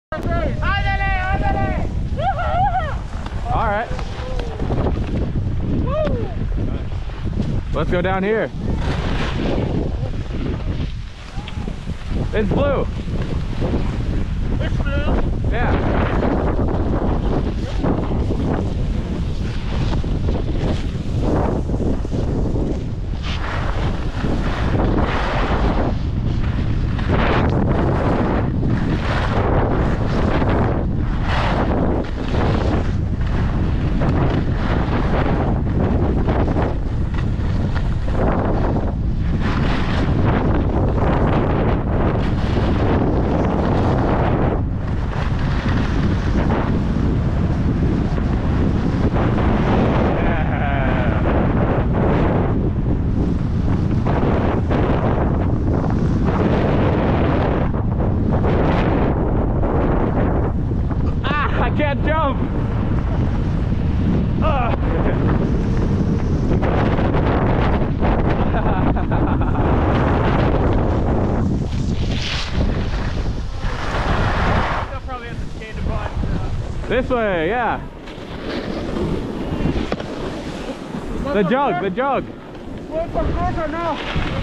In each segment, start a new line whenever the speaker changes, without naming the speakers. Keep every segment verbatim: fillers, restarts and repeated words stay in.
All right. Let's go down here. It's blue.
It's blue?
Yeah. Can't jump. Ugh.
They'll probably have to skate a bunch. Uh...
This way, yeah. The jug, the jug.
Where's the water now?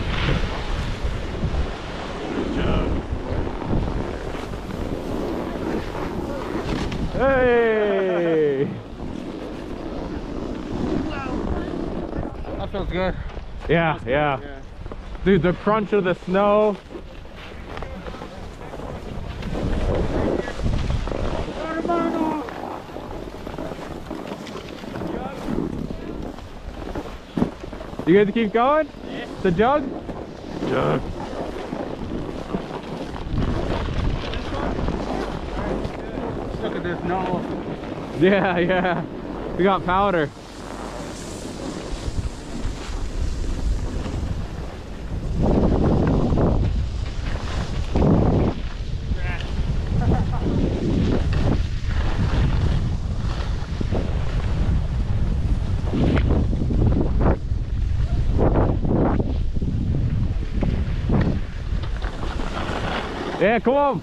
Jug.
Hey!
That feels good.
Yeah, yeah.
Yeah.
Dude, the crunch of the snow. You good to keep going?
Yeah.
The jug?
Jug. Look at this snow.
Yeah, yeah. We got powder. Yeah, come on.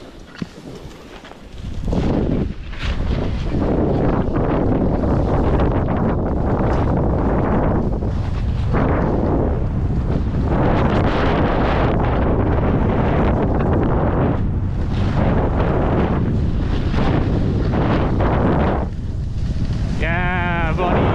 Yeah, buddy.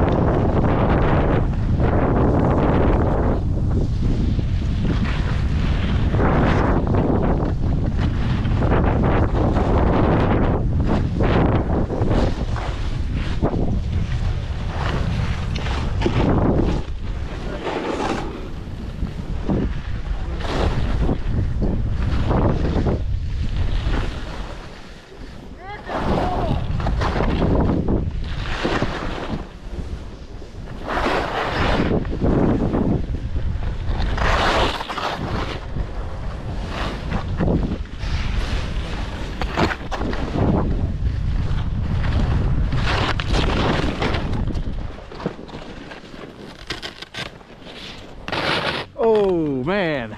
Oh man.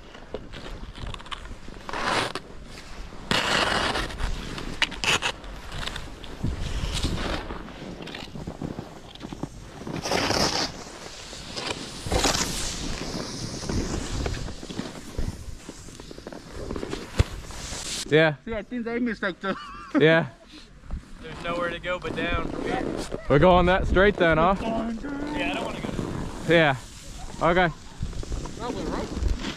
Yeah.
See, I think they mistake too.
Yeah.
There's nowhere to go but down from here.
We're going that straight then, huh?
Yeah, I don't want to go.
Yeah. Okay.
That was right.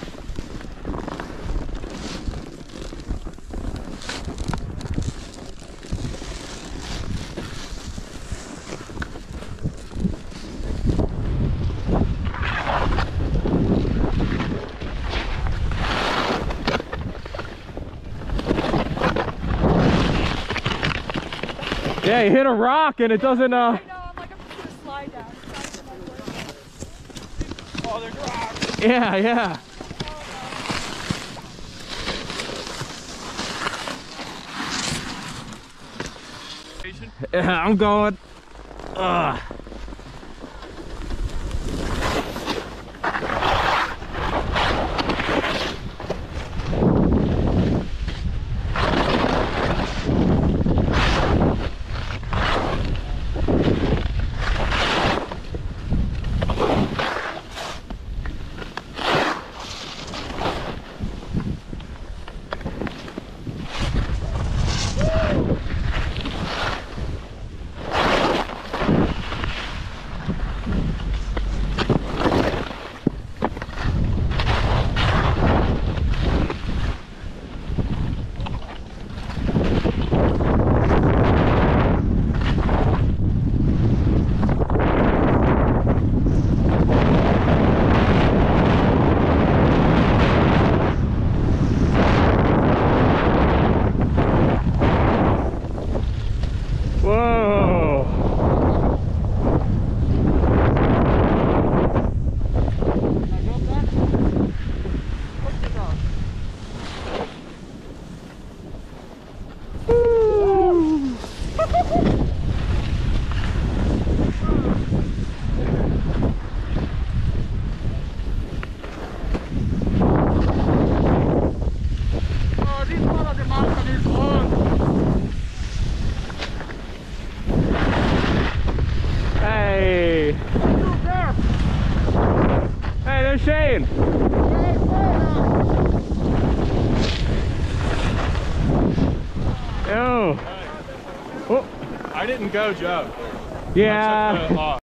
Yeah, you hit a rock and it doesn't uh
I know, I'm like, I'm just gonna slide down.
Oh, there's rocks.
yeah, yeah. Yeah, I'm going. Ugh.
Oh, this part of the mountain is long.
Hey.
Look there.
Hey, there's Shane.
Hey,
Oh. Oh.
I didn't go, Joe.
Yeah.
I took the, uh,